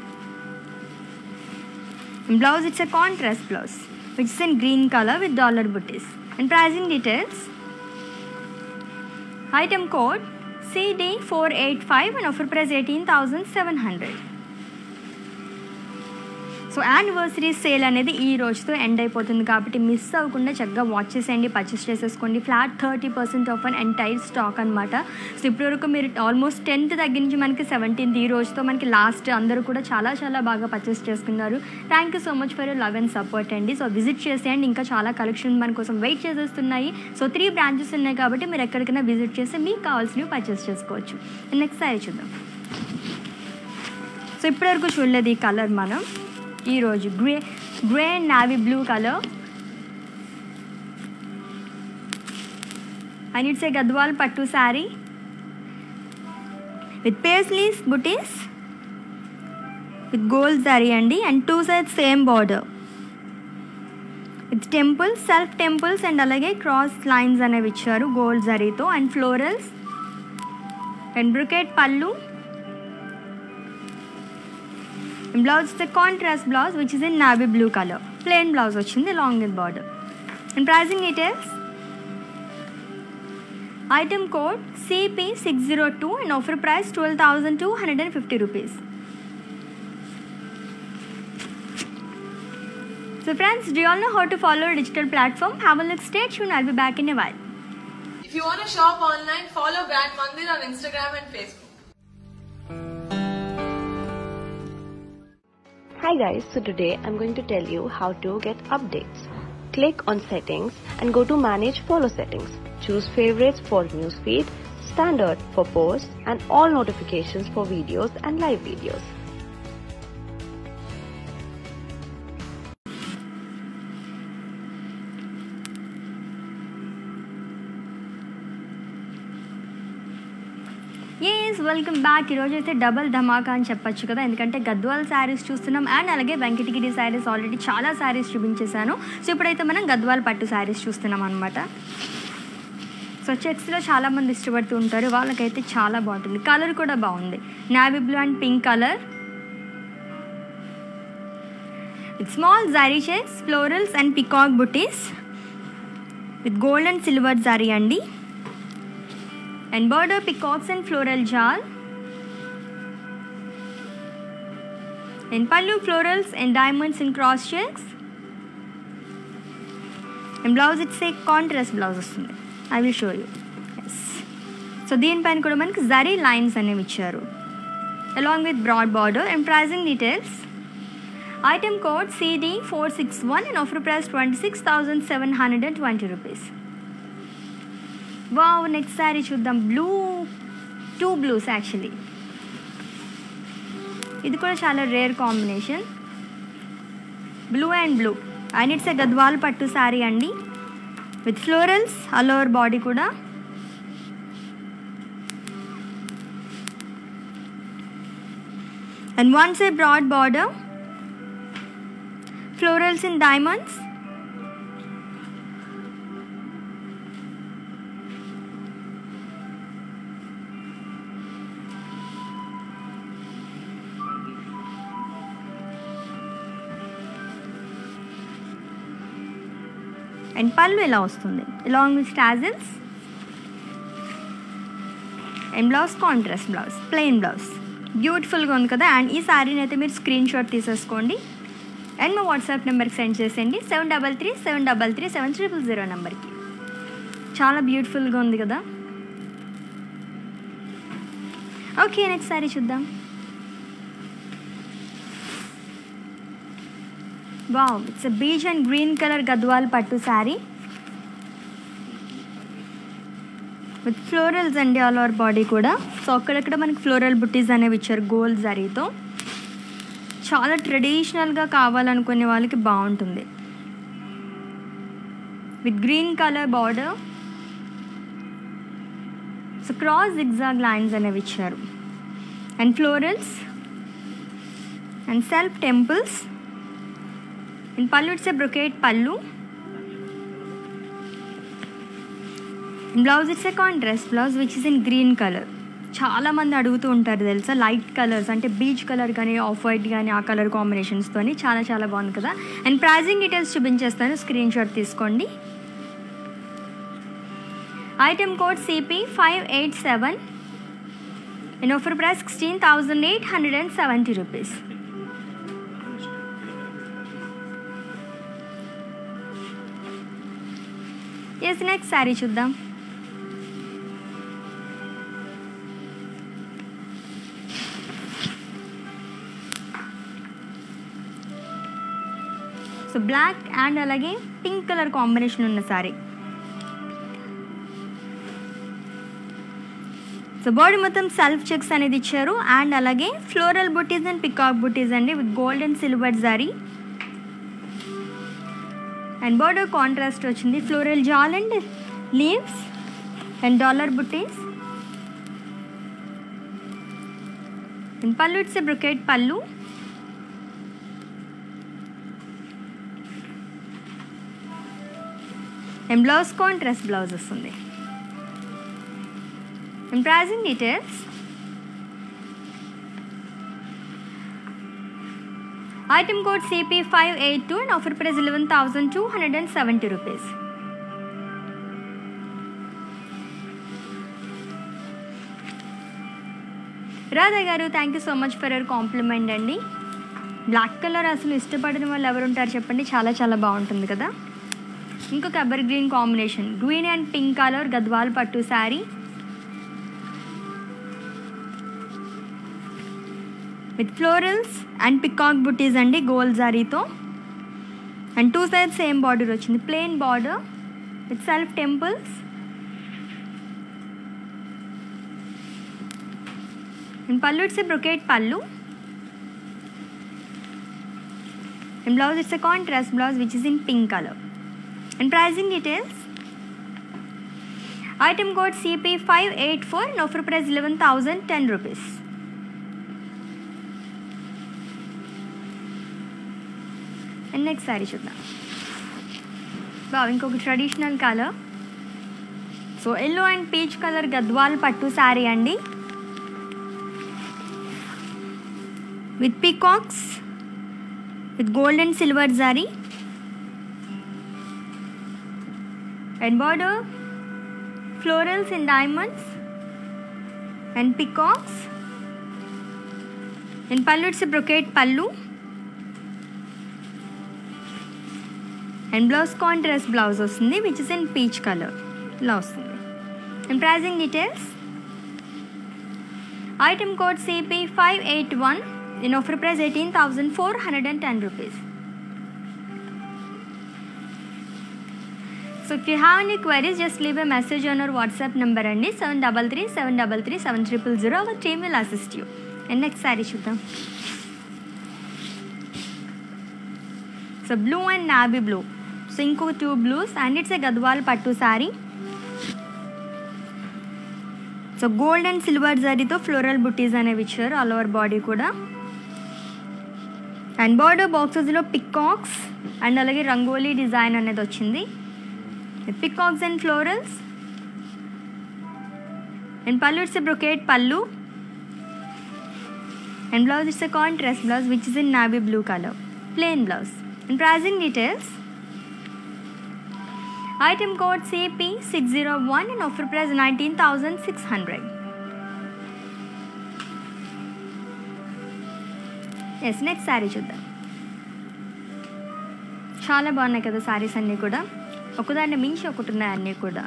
Speaker 1: In blouse, it's a contrast blouse, which is in green color with dollar booties. And pricing details, item code C D four eight five and offer price eighteen thousand seven hundred. So anniversary sale అనేది ఈ రోజుతో end అయిపోతుంది కాబట్టి miss అవ్వకుండా చక్కగా watch చేసేయండి, purchase చేసేసుకోండి. Flat thirty percent off on entire stock అనమాట. సో ఇప్పటివరకు మీరు ఆల్మోస్ట్ టెన్త్ దగ్గర నుంచి మనకి సెవెంటీన్త్ ఈ రోజుతో మనకి లాస్ట్ అందరూ కూడా చాలా చాలా బాగా పర్చేస్ చేసుకున్నారు. Thank you so much for your love and support అండి. సో విజిట్ చేసేయండి, ఇంకా చాలా కలెక్షన్ మన కోసం వెయిట్ చేసేస్తున్నాయి. సో త్రీ బ్రాంచెస్ ఉన్నాయి కాబట్టి మీరు ఎక్కడికైనా విజిట్ చేసి మీకు కావాల్సినవి పర్చేస్ చేసుకోవచ్చు. నెక్స్ట్ సారీ చూద్దాం. సో ఇప్పటివరకు చూడలేదు ఈ కలర్ మనం. ఈరోజు grey grey and navy blue colour and it's a Gadwal pattu sari with paisleys butis with gold zari అండి. And two sides same border with temples, self temples and అలాగే క్రాస్ లైన్స్ అనేవి ఇచ్చారు గోల్డ్ జరీతో. And florals and brocade pallu. Blouse the contrast blouse which is in navy blue colour. Plain blouse వచ్చింది long with border. And pricing details, item code CP six zero two and offer price twelve thousand two hundred and fifty rupees. So friends, do you all know how to follow a digital platform? Have a look, stay tuned, I'll be back in a while.
Speaker 3: If you want to shop online, follow Brand Mandir on Instagram and Facebook.
Speaker 2: Hi guys, so today I'm going to tell you how to get updates. Click on settings and go to manage follow settings. Choose favorites for newsfeed, standard for posts and all notifications for videos and live videos.
Speaker 1: Yes welcome back. ఈరోజు అయితే double ధమాకా అని చెప్పచ్చు కదా, ఎందుకంటే గద్వాల్ శారీస్ చూస్తున్నాం and అలాగే Venkatagiri saris already చాలా saris చూపించేశాను. So ఇప్పుడైతే మనం గద్వాల్ పట్టు శారీస్ చూస్తున్నాం అనమాట. సో చెక్స్లో చాలామంది ఇష్టపడుతూ ఉంటారు, వాళ్ళకైతే చాలా బాగుంటుంది. కలర్ కూడా బాగుంది, navy blue and pink colour with small zari checks, florals and peacock booties with gold and silver zari andi, and border peacocks and floral jal, and pallu florals and diamonds in cross checks, and blouse it's a contrast blouse వస్తుంది. I will show you. Yes. So దీనిపైన కూడా మనకి zari lines అనేవి ఇచ్చారు along with broad border. And pricing details, item code C D four six one and offer price twenty-six thousand seven hundred twenty rupees. Wow, next saree చూద్దాం. Blue, two blues actually. ఇది కూడా చాలా rare combination, blue and blue. And it's a Gadwal pattu sari అండి with florals all over body కూడా. And one side broad border, florals in diamonds, and pallu ఇలా వస్తుంది along with tassels, and blouse contrast blouse, plain blouse. బ్యూటిఫుల్గా ఉంది కదా. And ఈ శారీని అయితే మీరు స్క్రీన్ షాట్ తీసేసుకోండి అండ్ మా వాట్సాప్ నెంబర్కి సెండ్ చేసేయండి, seven double three seven double three seven triple zero నెంబర్కి. చాలా బ్యూటిఫుల్గా ఉంది కదా. ఓకే, నెక్స్ట్ శారీ చూద్దాం. Wow, it's peach and green colour Gadwal pattu sari with florals అండి ఆల్ ఓవర్ బాడీ కూడా. సో అక్కడక్కడ మనకి ఫ్లోరల్ బుట్టీస్ అనేవి ఇచ్చారు గోల్డ్ జరీతో. చాలా ట్రెడిషనల్గా కావాలనుకునే వాళ్ళకి బాగుంటుంది. With green colour border, so cross zigzag lines అనేవి ఇచ్చారు, and florals and self temples. And pallu it's a brocade pallu. Blouse it's a contrast blouse which is in green colour. చాలామంది అడుగుతూ ఉంటారు తెలుసా, లైట్ కలర్స్ అంటే బీచ్ కలర్ కానీ off white కానీ ఆ కలర్ కాంబినేషన్స్తో. చాలా చాలా బాగుంది కదా. అండ్ ప్రైజింగ్ డీటెయిల్స్ చూపించేస్తాను, స్క్రీన్ షాట్ తీసుకోండి. Item code CP five eight seven and offer price sixteen thousand eight hundred and seventy rupees. Yes, next sari చూద్దాం. సో బ్లాక్ అండ్ అలాగే పింక్ కలర్ కాంబినేషన్ ఉన్న శారీ. సో బాడీ మొత్తం self checks అనేది ఇచ్చారు and అలాగే floral buttis and peacock బుటీస్ అండి with gold and silver zari. And border contrast వచ్చింది, floral jaal and leaves and dollar butis. And pallu it's a brocade pallu. And blouse contrast blouse వస్తుంది. And pricing details, item code CP five eight two and offer price eleven thousand two hundred and seventy rupees. Radha garu, thank you so much for your compliment అండి. Black colour అసలు ఇష్టపడిన వాళ్ళు ఎవరు ఉంటారు చెప్పండి, చాలా చాలా బాగుంటుంది కదా. ఇంకొక ఎవర్ గ్రీన్ కాంబినేషన్, green and pink colour Gadwal pattu sari with florals and peacock బుటీస్ అండి గోల్డ్ జరీతో. And two side same border వచ్చింది, plain border with self temples. And pallu it's a brocade pallu. And blouse it's a contrast blouse which is in pink colour. And pricing details, item code C P five eight four and offer price eleven thousand ten rupees. And next saree చూద్దాం. బాగా ఇంకొక traditional colour. So yellow and peach colour Gadwal pattu sari అండి with peacocks with gold and silver zari and border florals and diamonds and peacocks and pallu it's a brocade pallu and blouse contrast blouse వస్తుంది which is in peach color ఇలా వస్తుంది. and pricing details item code C P five eight one in offer price eighteen thousand four hundred ten rupees. So if you have any queries, just leave a message on our WhatsApp number and seven three three seven three three seven zero zero. Our team will assist you. And next saree చూద్దాం. So blue and navy blue. So ఇంకో two blues and it's a gadwal pattu saree. So gold and silver zariతో floral booties అనేవి ఇచ్చారు all over body కూడా. And border boxes లో peacocks and అలాగే rangoli design అనేది వచ్చింది. With peacocks and florals. And pallu it's a brocade pallu. And blouse it's a contrast blouse which is in navy blue color. Plain blouse. And pricing details. Item code C P six zero one and offer price nineteen thousand six hundred. Yes, next saree చూద్దాం. చాలా బాగున్నాయి కదా సారీస్ అన్నీ కూడా. ఒకదాన్ని మించి ఒకటి ఉన్నాయి అన్నీ కూడా.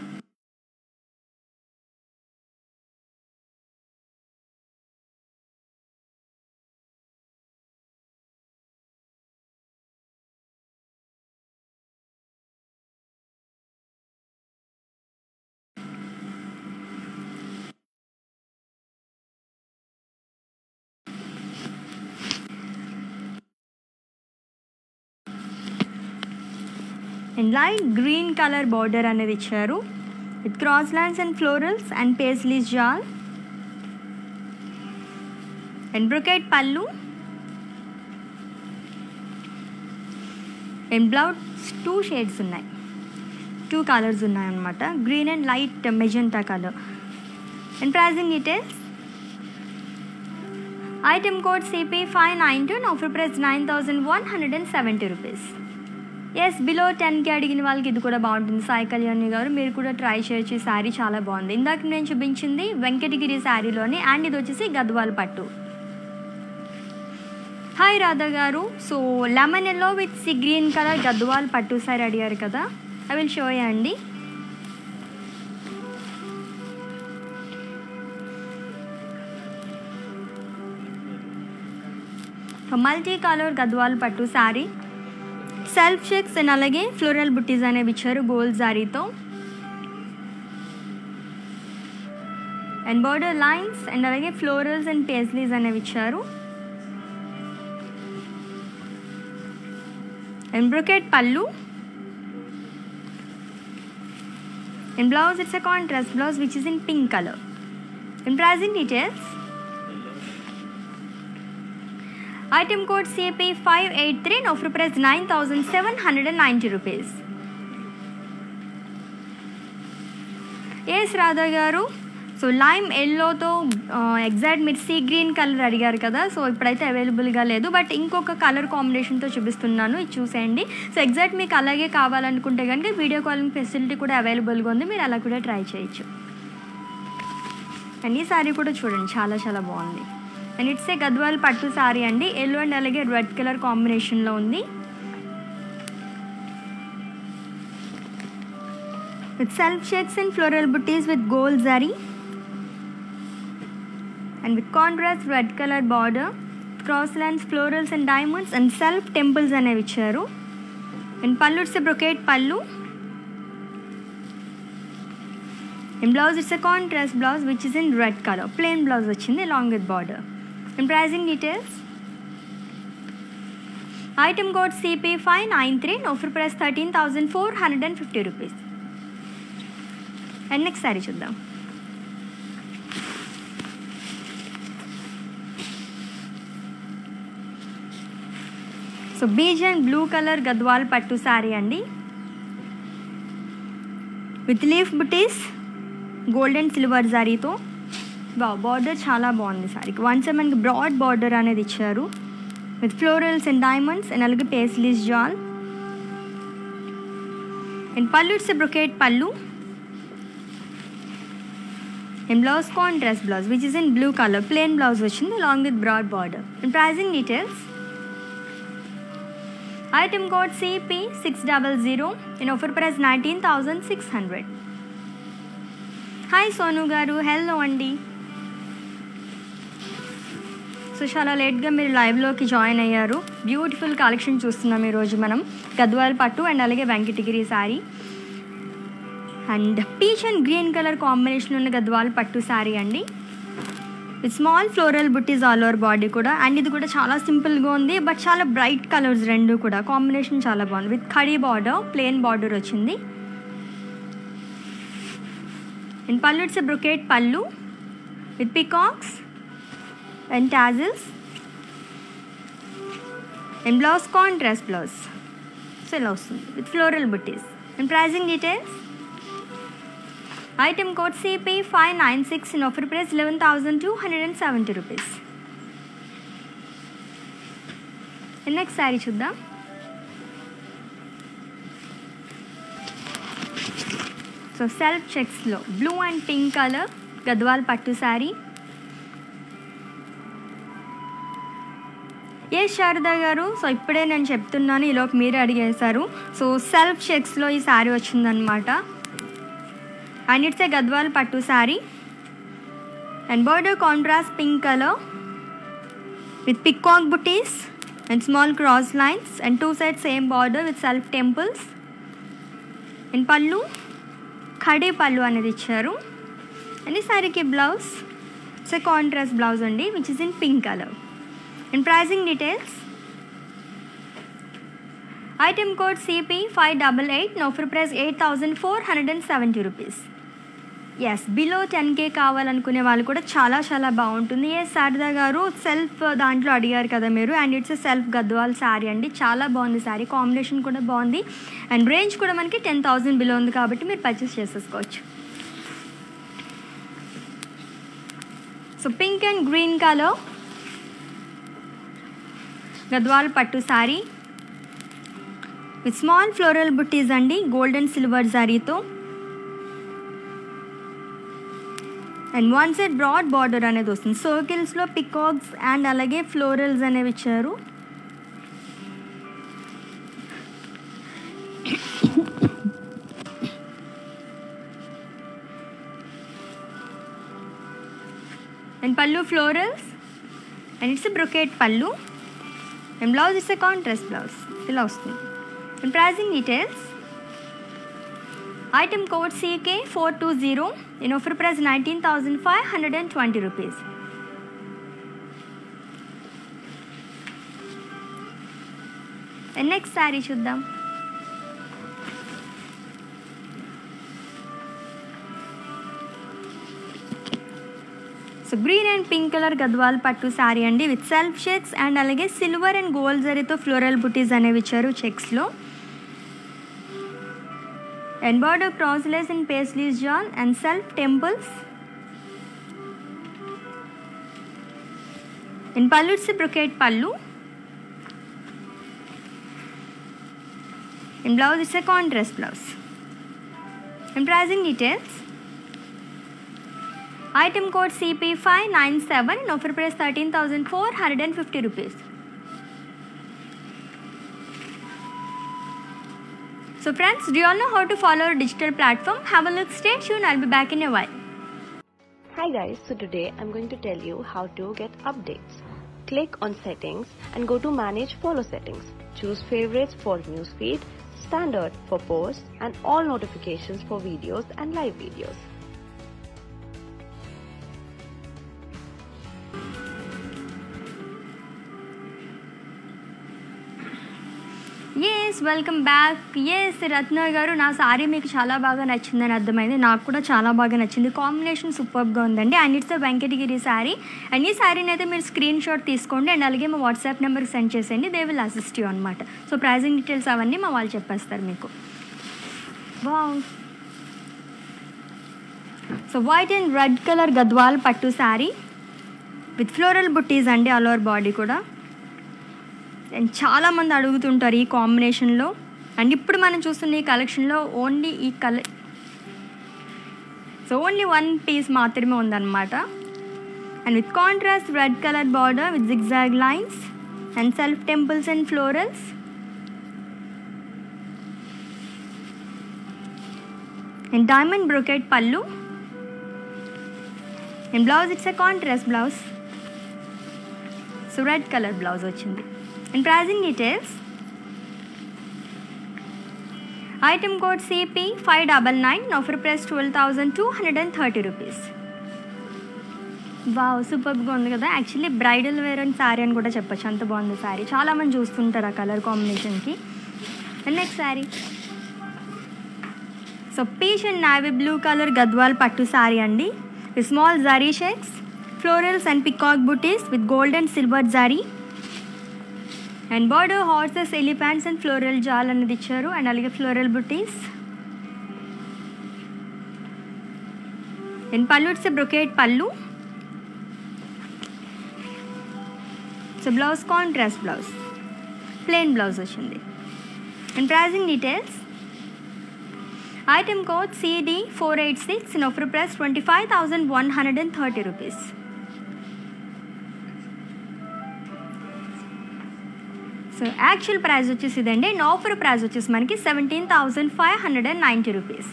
Speaker 1: And light green color border అనేది ఇచ్చారు with cross lines and florals and paisley jal and brocade pallu and blouse two shades ఉన్నాయి two colors ఉన్నాయి అన్నమాట green and light magenta color. and pricing details item code C P five nine two and offer price nine thousand one hundred seventy rupees. Yes below టెన్కి అడిగిన వాళ్ళకి ఇది కూడా బాగుంటుంది. సాయి కళ్యాణి గారు మీరు కూడా ట్రై చేయొచ్చు. ఈ శారీ చాలా బాగుంది. ఇందాక నేను చూపించింది వెంకటగిరి శారీలోని అండ్ ఇది వచ్చేసి గద్వాల్ పట్టు. Hi Radha garu. So lemon yellow with sea green colour Gadwal pattu saree అడిగారు కదా, ఐ విల్ షో యూ అండి. Multi colour Gadwal pattu saree self checks and అలాగే ఫ్లోరల్ బుట్టీస్ అనేవి ఇచ్చారు గోల్డ్ జారీతో. అండ్ బోర్డర్ లైన్స్ అండ్ అలాగే ఫ్లోరల్స్ అండ్ పేస్లీస్ అనేవి ఇచ్చారు. And brocade pallu and blouse it's a contrast blouse which is in pink colour. And pricing details item code C P five eight three and offer price nine thousand seven hundred ninety rupees. yes Radha garu. So lime ఎల్లోతో exact మీరు sea green colour అడిగారు కదా, so ఇప్పుడైతే అవైలబుల్గా లేదు, but ఇంకొక colour కాంబినేషన్తో చూపిస్తున్నాను, ఇది చూసేయండి. సో ఎగ్జాక్ట్ మీకు అలాగే కావాలనుకుంటే కనుక వీడియో కాలింగ్ ఫెసిలిటీ కూడా అవైలబుల్గా ఉంది, మీరు అలా కూడా ట్రై చేయొచ్చు. అండ్ ఈ సారీ కూడా చూడండి చాలా చాలా బాగుంది. And it's a Gadwal pattu sorry అండి, ఎల్లో అండ్ అలాగే రెడ్ కలర్ కాంబినేషన్లో ఉంది. With self checks and floral butis with gold zari and with contrast red colour border, cross lines, florals and diamonds and self temples అనేవి ఇచ్చారు. And pallu it's a brocade pallu and blouse it's a contrast blouse which is in red colour. Plain blouse వచ్చింది long with border. And pricing details item code C P five nine three and offer price thirteen thousand four hundred fifty rupees. And next saree చూద్దాం. So beige and blue colour Gadwal pattu sorry అండి with leaf butis gold and silver జారీతో. బా border చాలా బాగుంది సారీకి. Once మనకి broad border అనేది ఇచ్చారు. with florals and diamonds and alage paisley shawl. And pallu it's a brocade pallu. And blouse contrast blouse which is in blue color, plain blouse vachindi along with broad border. And pricing details. Item code C P six hundred in offer price nineteen thousand six hundred. Hi Sonu garu, hello andi. So చాలా లేట్గా మీరు లైవ్లోకి join అయ్యారు. Beautiful collection చూస్తున్నాం ఈరోజు మనం. Gadwal pattu and అలాగే Venkatagiri sari and peach and green colour combination ఉన్న గద్వాల్ పట్టు శారీ అండి. With small floral buttis all over body కూడా. అండ్ ఇది కూడా చాలా సింపుల్గా ఉంది బట్ చాలా బ్రైట్ కలర్స్ రెండు కూడా. కాంబినేషన్ చాలా బాగుంది. విత్ ఖడీ బార్డర్, ప్లెయిన్ బార్డర్ వచ్చింది. And pallu it's brocade pallu with peacocks and tassels and blouse contrast blouse. So awesome with floral booties. And pricing details. Item code C P five ninety-six in offer price eleven thousand two hundred seventy rupees. And next saree chuddam. So self checks lo blue and pink color Gadwal pattu saree. ఏ Sharada garu, so ఇప్పుడే నేను చెప్తున్నాను, ఈలోకి మీరే అడిగేశారు. So self చెక్స్లో ఈ శారీ వచ్చిందనమాట. And it's a Gadwal pattu saree and border contrast pink colour with peacock buttis and small cross lines and two side same border with self temples. And pallu ఖడీ పళ్ళు అనేది ఇచ్చారు. అండ్ ఈ శారీకి blouse it's a contrast blouse అండి which is in pink colour. And pricing details. Item code C P five eight eight and offer price eight thousand four hundred seventy rupees. Yes, below ten K కావాలనుకునే వాళ్ళు కూడా చాలా చాలా బాగుంటుంది. ఏ శారదా గారు self దాంట్లో అడిగారు కదా మీరు. And it's self Gadwal saree అండి. చాలా బాగుంది శారీ, కాంబినేషన్ కూడా బాగుంది. అండ్ రేంజ్ కూడా మనకి టెన్ థౌజండ్ బిలో ఉంది కాబట్టి మీరు పర్చేస్ చేసేసుకోవచ్చు. So pink and green colour Gadwal pattu sari with small floral బుట్టీస్ అండి, గోల్డ్ అండ్ సిల్వర్ జరీతో. And one side broad border అనేది వస్తుంది. సర్కిల్స్లో పికాక్స్ అండ్ అలాగే ఫ్లోరల్స్ అనేవి ఇచ్చారు. And pallu florals and it's brocade pallu. And blouse is a contrast blouse. ఇలా వస్తుంది. And pricing details. Item code C K four twenty in offer price nineteen thousand five hundred twenty rupees. And next saree చూద్దాం. So green and pink colour Gadwal pattu sari అండి with self checks and అలాగే silver and gold జరీతో floral బుటీస్ అనేవి ఇచ్చారు చెక్స్లో. And border cross lines and paisleys జాన్ and self temples. And pallu it's brocade pallu and blouse it's a contrast blouse. And pricing details. Item code C P five ninety-seven and offer price thirteen thousand four hundred fifty rupees. So friends, do you all know how to follow our digital platform? Have a look, stay tuned, I'll be back in a while.
Speaker 2: Hi guys, so today I'm going to tell you how to get updates. Click on settings and go to manage follow settings. Choose favorites for newsfeed, standard for posts and all notifications for videos and live videos.
Speaker 1: Yes welcome back. Yes Ratna garu, నా sorry మీకు చాలా బాగా నచ్చిందని అర్థమైంది. నాకు కూడా చాలా బాగా నచ్చింది. కాంబినేషన్ సూపర్గా ఉందండి. And it's Venkatagiri sari. And ఈ శారీని అయితే మీరు స్క్రీన్ షాట్ తీసుకోండి అండ్ అలాగే మా వాట్సాప్ నెంబర్కి సెండ్ చేసేయండి. దే విల్ అసిస్ట్ యూ అనమాట. సో ప్రైజింగ్ డీటెయిల్స్ అవన్నీ మా వాళ్ళు చెప్పేస్తారు మీకు. Wow. So white and red colour Gadwal pattu sari with floral బుట్టీస్ అండి ఆల్ ఓవర్ బాడీ కూడా. అండ్ చాలామంది అడుగుతుంటారు ఈ కాంబినేషన్లో. అండ్ ఇప్పుడు మనం చూస్తున్న ఈ కలెక్షన్లో ఓన్లీ ఈ colour so only one piece మాత్రమే ఉందన్నమాట. And with contrast red colour border with zigzag lines and self temples and florals. And diamond brocade pallu. And blouse it's a contrast blouse. So red colour blouse వచ్చింది. And pricing details. Item code CP five double nine, offer price twelve thousand two hundred and thirty rupees. Wow, సూపర్గా ఉంది కదా. Actually bridal wear and saree అని కూడా చెప్పచ్చు, అంత బాగుంది శారీ. చాలామంది చూస్తుంటారు ఆ కలర్ కాంబినేషన్కి. And next sari so peach and navy blue colour Gadwal pattu sari అండి. With small zari checks, florals and peacock butis with gold and silver zari. And border horses, elephants and floral jaal అనేది ఇచ్చారు. అండ్ అలాగే floral buttis. And pallu it's brocade pallu. So blouse contrast blouse, plain blouse వచ్చింది. And pricing details. Item code CD four eight six and offer price twenty five thousand one hundred and thirty rupees. So actual price వచ్చేసి ఇదండి. And offer price వచ్చేసి మనకి seventeen thousand five hundred and ninety rupees.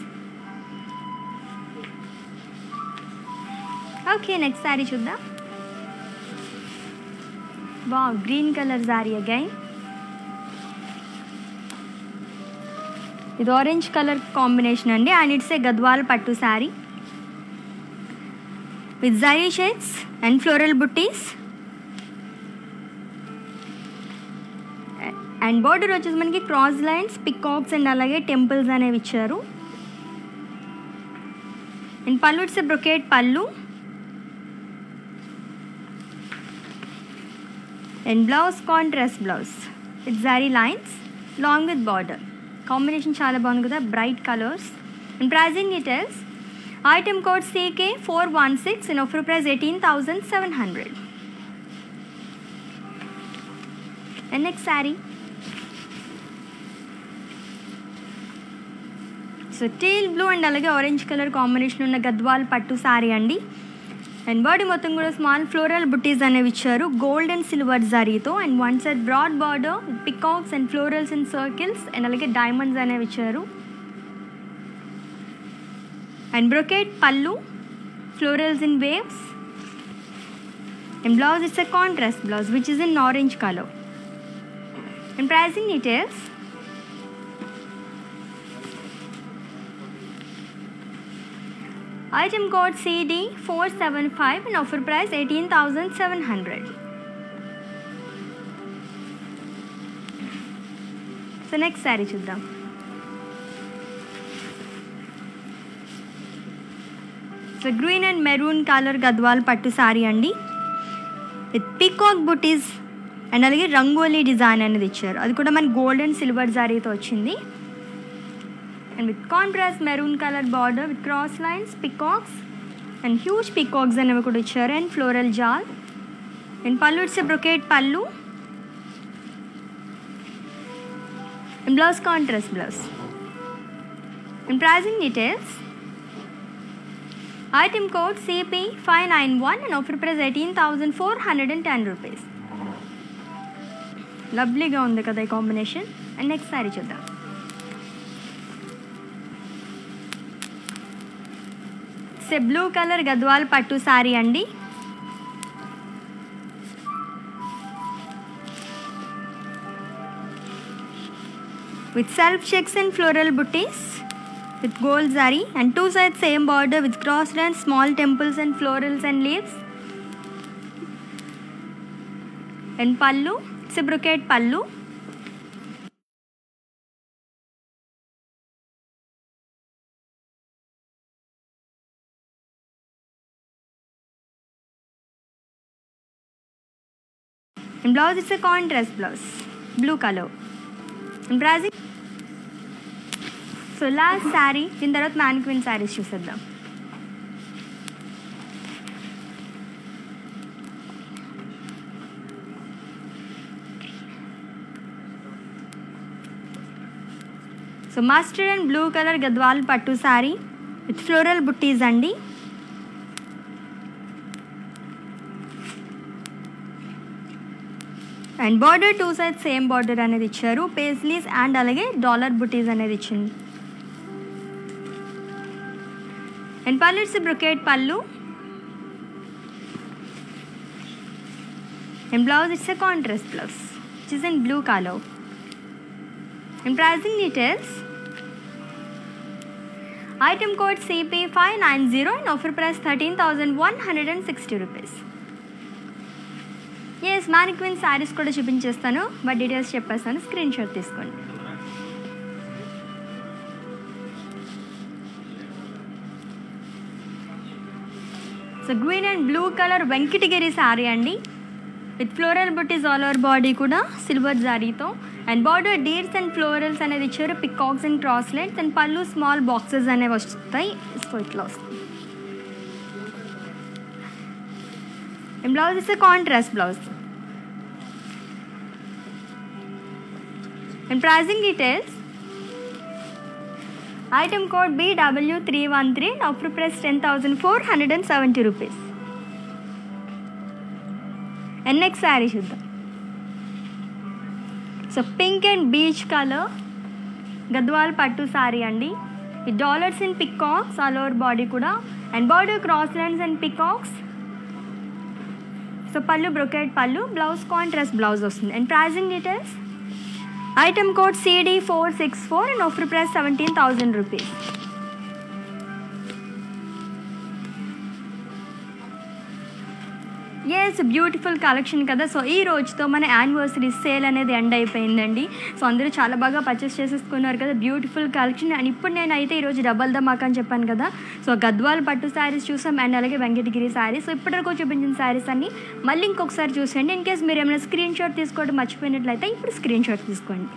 Speaker 1: Okay, next sari చూద్దాం. Wow, green colour sari again. ఇది orange colour combination అండి. And it's a Gadwal pattu sari with zari shades and floral buttis. And border వచ్చేసి మనకి cross lines, peacocks and అలాగే temples అనేవి ఇచ్చారు. And pallu it's brocade pallu. And blouse contrast blouse with zari lines long with border. Combination చాలా బాగుంది కదా, bright colours. And pricing details. Item code CK four one six and offer price eighteen thousand seven hundred. And next sari so teal blue and అలాగే orange colour combination ఉన్న గద్వాల్ పట్టు శారీ అండి. And body మొత్తం కూడా small floral బుట్టీస్ అనేవి ఇచ్చారు gold and silver జరీతో. And one side broad border peacocks and florals and circles and అలాగే diamonds అనేవి ఇచ్చారు. And brocade pallu, florals in waves. And blouse it's a contrast blouse which is in orange colour. And pricing details. Item code C D four seven five and offer price eighteen thousand seven hundred. So next saree చూద్దాం. So green and maroon colour Gadwal pattu sorry అండి. With peacock buttis and అలాగే rangoli design అనేది ఇచ్చారు. అది కూడా మన gold and silver జారీతో వచ్చింది. And with contrast maroon color border with cross lines, peacocks and huge peacocks అనేవి కూడా ఇచ్చారు. And floral jaal. And pallu it's brocade pallu. And blouse contrast blouse. And pricing details. Item code CP five nine one and offer price eighteen thousand four hundred and ten rupees. లవ్లీగా ఉంది కదా ఈ combination. And next sari చూద్దాం. సే blue colour Gadwal pattu sorry అండి. with self checks and floral booties with gold zari and two sides same border with cross lines, small temples and florals and leaves. And pallu, it's a brocade pallu. And blouse, it's a contrast blouse, blue color. And pricing. So last saree, in the mannequin sarees చూసేద్దాం. So mustard and blue colour Gadwal pattu sari with floral బుట్టీస్ అండి. And border two side same border అనేది ఇచ్చారు, paisleys and అలాగే dollar బుటీస్ అనేది ఇచ్చింది. And pallu it's brocade pallu and blouse it's a contrast blouse which is in blue colour. And pricing details item code C P five ninety and offer price thirteen thousand one hundred sixty rupees. Yes mannequin saris కూడా చూపించేస్తాను, but details చెప్పేస్తాను, screen shot తీసుకోండి. So green and blue colour Venkatagiri sari అండి with floral buttis all over body కూడా silver జారీతో. And border deers and florals అనేది ఇచ్చారు, peacocks and cross lines. And pallu small boxes అనేవి వస్తాయి, సో ఇట్లా వస్తుంది. And blouse is a contrast blouse. And pricing details item code B W three one three and offer price ten thousand four hundred seventy rupees. And next sari చూద్దాం. So pink and peach colour Gadwal pattu sari అండి. ఈ dollars and peacocks all over body కూడా. And border cross lines and peacocks. So pallu brocade pallu, blouse contrast blouse వస్తుంది. And pricing details item code C D four six four and offer price seventeen thousand rupees. Yes beautiful collection కదా. So ఈ రోజుతో మన anniversary sale అనేది end అయిపోయిందండి. So అందరూ చాలా బాగా పర్చేస్ చేసేసుకున్నారు కదా, బ్యూటిఫుల్ కలెక్షన్. అండ్ ఇప్పుడు నేనైతే ఈరోజు డబల్ ధమాకా అని చెప్పాను కదా, సో గద్వాల్ పట్టు శారీస్ చూసాం అండ్ అలాగే వెంకటగిరి శారీస్. సో ఇప్పటివరకు చూపించిన శారీస్ అన్ని మళ్ళీ ఇంకొకసారి చూసేయండి. ఇన్ కేస్ మీరు ఏమైనా స్క్రీన్ షాట్ తీసుకోవడం మర్చిపోయినట్లయితే ఇప్పుడు స్క్రీన్ షాట్ తీసుకోండి.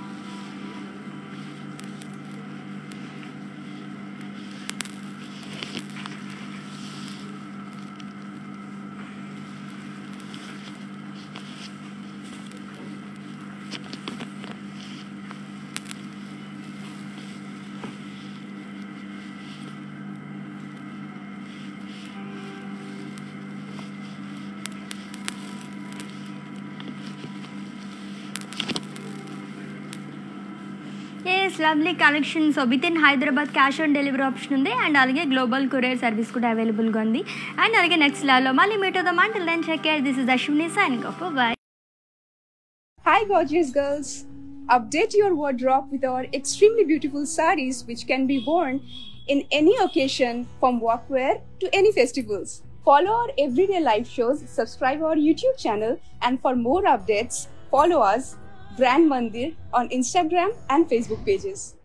Speaker 1: Yes lovely collection. So with in Hyderabad cash on delivery option ఉంది అండ్ అలాగే గ్లోబల్ కొరియర్ సర్వీస్ కూడా అవైలబుల్గా ఉంది. అండ్ అలాగే నెక్స్ట్ లెవెల్లో మళ్ళీ మీట్ అవుదాం. Until then take care. This is Ashwini signing off. Bye.
Speaker 4: Hi gorgeous girls. Update your wardrobe with our extremely beautiful sarees which can be worn in any occasion from workwear to any festivals. Follow our everyday live shows, subscribe our YouTube channel, and for more updates follow us Brand Mandir on Instagram and Facebook pages.